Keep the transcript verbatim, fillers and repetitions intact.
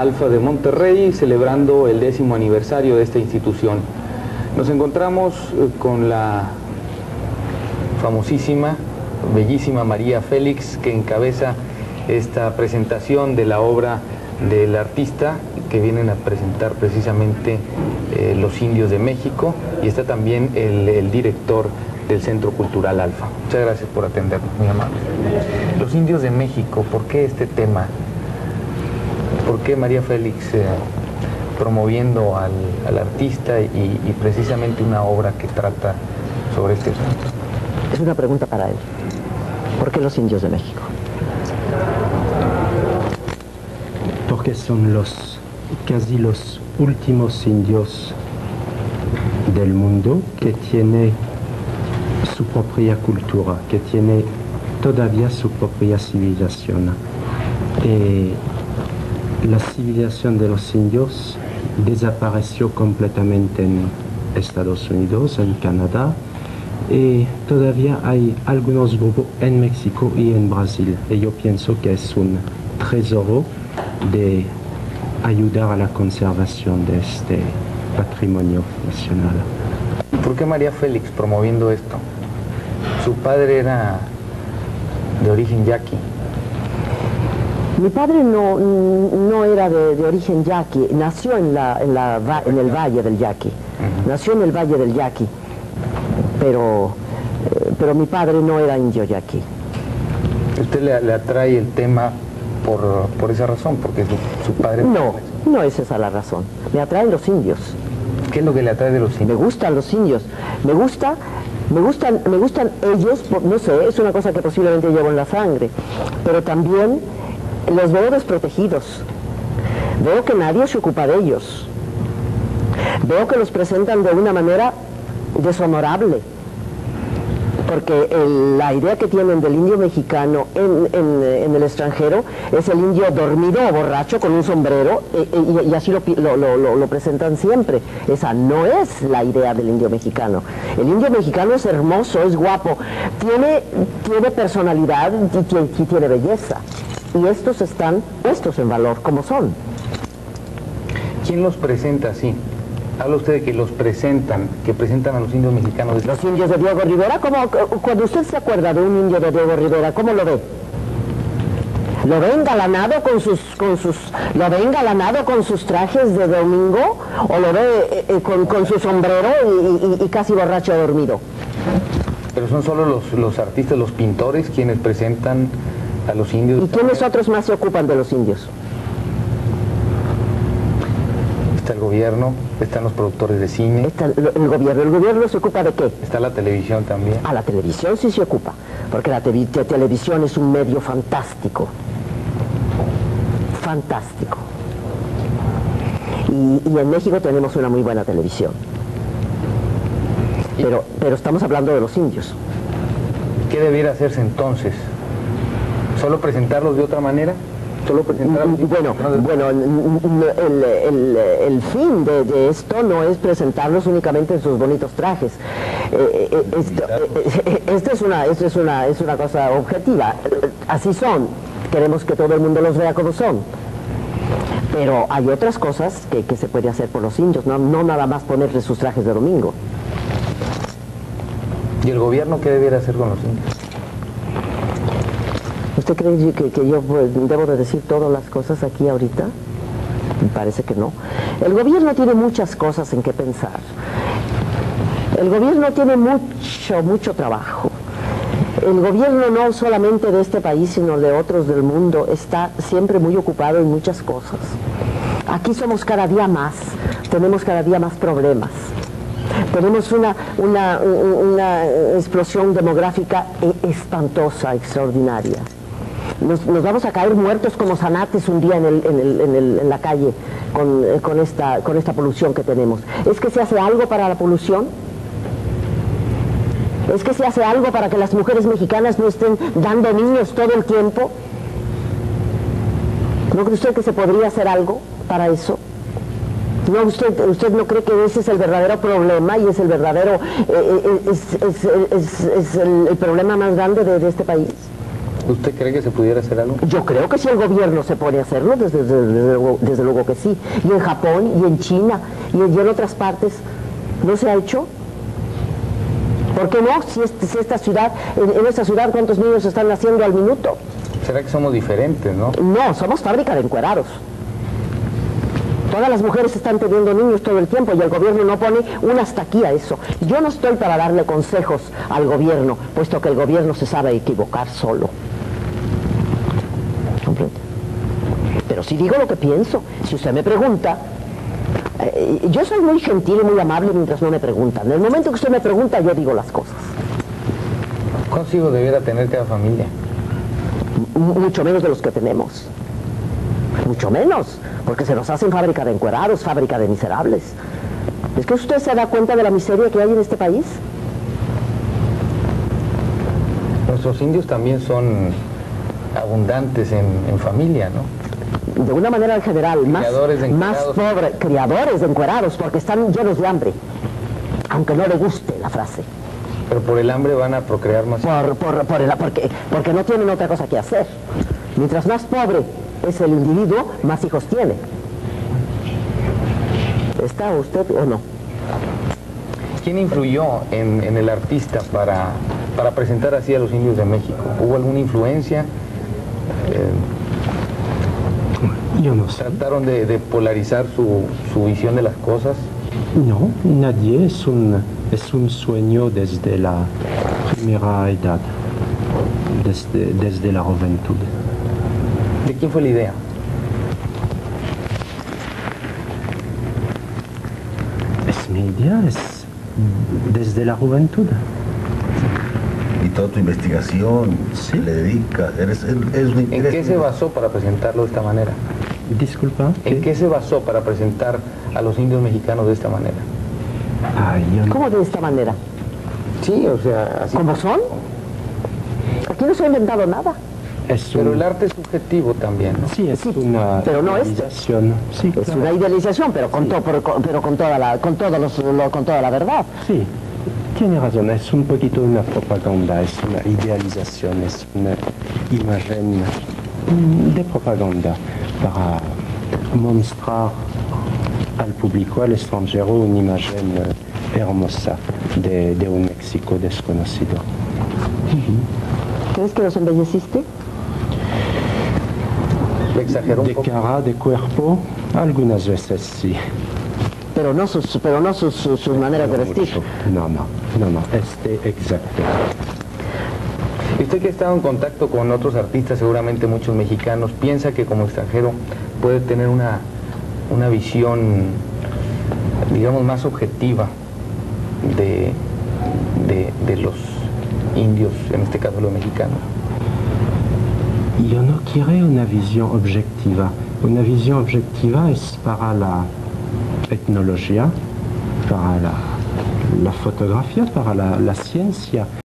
Alfa de Monterrey, celebrando el décimo aniversario de esta institución. Nos encontramos con la famosísima, bellísima María Félix, que encabeza esta presentación de la obra del artista que vienen a presentar precisamente eh, los Indios de México, y está también el, el director del Centro Cultural Alfa. Muchas gracias por atendernos, muy amable. Los Indios de México, ¿por qué este tema? ¿Por qué María Félix eh, promoviendo al, al artista y, y precisamente una obra que trata sobre este asunto? Es una pregunta para él. ¿Por qué los Indios de México? Porque son los casi los últimos indios del mundo que tiene su propia cultura, que tiene todavía su propia civilización. Y la civilización de los indios desapareció completamente en Estados Unidos, en Canadá, y todavía hay algunos grupos en México y en Brasil. Y yo pienso que es un tesoro de ayudar a la conservación de este patrimonio nacional. ¿Por qué María Félix promoviendo esto? Su padre era de origen yaqui. Mi padre no, no era de, de origen yaqui, nació en, la, en, la, en el Valle del Yaqui, uh-huh. Nació en el Valle del Yaqui, pero, eh, pero mi padre no era indio yaqui. ¿Usted le, le atrae el tema por, por esa razón? Porque su, su padre... No, no es esa la razón. Me atraen los indios. ¿Qué es lo que le atrae de los indios? Me gustan los indios. Me gusta... Me gustan, me gustan ellos, no sé, es una cosa que posiblemente llevo en la sangre, pero también los veo desprotegidos. Veo que nadie se ocupa de ellos. Veo que los presentan de una manera deshonorable. Porque el, la idea que tienen del indio mexicano en, en, en el extranjero es el indio dormido o borracho con un sombrero, e, e, y así lo, lo, lo, lo presentan siempre. Esa no es la idea del indio mexicano. El indio mexicano es hermoso, es guapo, tiene, tiene personalidad y, y tiene belleza. Y estos están puestos en valor como son. ¿Quién los presenta así? Habla usted de que los presentan, que presentan a los indios mexicanos. Los indios de Diego Rivera, ¿cómo, cuando usted se acuerda de un indio de Diego Rivera, ¿cómo lo ve? ¿Lo ve engalanado con sus, con sus, lo ve engalanado con sus trajes de domingo? ¿O lo ve eh, con, con su sombrero y, y, y casi borracho dormido? Pero son solo los, los artistas, los pintores, quienes presentan a los indios. ¿Y quiénes otros más se ocupan de los indios? Está el gobierno, están los productores de cine. Está el, el gobierno. ¿El gobierno se ocupa de qué? Está la televisión también. Ah, la televisión sí se ocupa, porque la te te televisión es un medio fantástico. Fantástico. Y, y en México tenemos una muy buena televisión. Pero, pero estamos hablando de los indios. ¿Qué debiera hacerse entonces? ¿Solo presentarlos de otra manera? ¿Solo presentarlos? Bueno, bueno el, el, el fin de, de esto no es presentarlos únicamente en sus bonitos trajes. Eh, esto, eh, esto, es una, esto es, una, es una cosa objetiva. Así son. Queremos que todo el mundo los vea como son. Pero hay otras cosas que, que se puede hacer por los indios, no, no nada más ponerles sus trajes de domingo. ¿Y el gobierno qué debiera hacer con los indios? ¿Usted cree que, que yo pues, debo de decir todas las cosas aquí ahorita? Me parece que no. El gobierno tiene muchas cosas en que pensar. El gobierno tiene mucho, mucho trabajo. El gobierno no solamente de este país, sino de otros del mundo, está siempre muy ocupado en muchas cosas. Aquí somos cada día más, tenemos cada día más problemas. Tenemos una, una, una explosión demográfica espantosa, extraordinaria. Nos, nos vamos a caer muertos como zanates un día en, el, en, el, en, el, en la calle con, con, esta, con esta polución que tenemos. ¿Es que se hace algo para la polución? ¿Es que se hace algo para que las mujeres mexicanas no estén dando niños todo el tiempo? ¿No cree usted que se podría hacer algo para eso? ¿No, usted, usted no cree que ese es el verdadero problema y es el verdadero, eh, es, es, es, es, es el, el problema más grande de, de este país? ¿Usted cree que se pudiera hacer algo? Yo creo que si el gobierno se pone a hacerlo, desde, desde, desde, luego, desde luego que sí. Y en Japón, y en China, y en, y en otras partes, ¿no se ha hecho? ¿Por qué no? Si, este, si esta ciudad, en, en esta ciudad, ¿cuántos niños están naciendo al minuto? ¿Será que somos diferentes, no? No, somos fábrica de encuerados. Todas las mujeres están teniendo niños todo el tiempo y el gobierno no pone un hasta aquí a eso. Yo no estoy para darle consejos al gobierno, puesto que el gobierno se sabe equivocar solo. ¿Comprende? Pero si digo lo que pienso, si usted me pregunta, eh, yo soy muy gentil y muy amable mientras no me preguntan. En el momento que usted me pregunta, yo digo las cosas. ¿Cuántos hijos debiera tener cada familia? M- mucho menos de los que tenemos. Mucho menos, porque se nos hacen fábrica de encuerados, fábrica de miserables. ¿Es que usted se da cuenta de la miseria que hay en este país? Nuestros indios también son abundantes en, en familia, ¿no? De una manera en general, más, Criadores de más encuerados. pobre, criadores de encuerados, porque están llenos de hambre, aunque no le guste la frase, Pero por el hambre van a procrear más. por, por, por el- porque, porque no tienen otra cosa que hacer. Mientras más pobre es el individuo, más hijos tiene. ¿Está usted o no? ¿Quién influyó en, en el artista para, para presentar así a los indios de México? ¿Hubo alguna influencia? Eh, Yo no sé. ¿Trataron de, de polarizar su, su visión de las cosas? No, nadie, es un, es un sueño desde la primera edad, desde, desde la juventud. ¿De quién fue la idea? Es mi idea, es desde la juventud. Y toda tu investigación, Sí. le dedicas, eres, eres un ¿En interés. qué se basó para presentarlo de esta manera? Disculpa. ¿En qué se basó para presentar a los indios mexicanos de esta manera? Ay, yo no- ¿Cómo de esta manera? Sí, o sea, así. ¿Cómo son? Aquí no se ha inventado nada. es Pero un- el arte es subjetivo también, ¿no? Sí, es Sí, una pero no este. realización. Sí, Es claro. una idealización, pero con, to- pero con, pero con toda la, con todos los, lo- con toda la verdad. Sí, tiene razón, es un poquito una propaganda, es una idealización, es una imagen mm, de propaganda para mostrar al público, al extranjero, una imagen eh, hermosa de, de un México desconocido. ¿Crees que los embelleciste? Lo exageró un De poco. cara, de cuerpo, algunas veces sí. Pero no sus, pero no sus, sus, sus maneras de vestir. Mucho. No, no, no, no, este exacto. Y usted que ha estado en contacto con otros artistas, seguramente muchos mexicanos, piensa que como extranjero puede tener una, una visión, digamos, más objetiva de, de, de los indios, en este caso los mexicanos. Yo no quiero una visión objetiva. Una visión objetiva es para la etnología, para la, la fotografía, para la, la ciencia.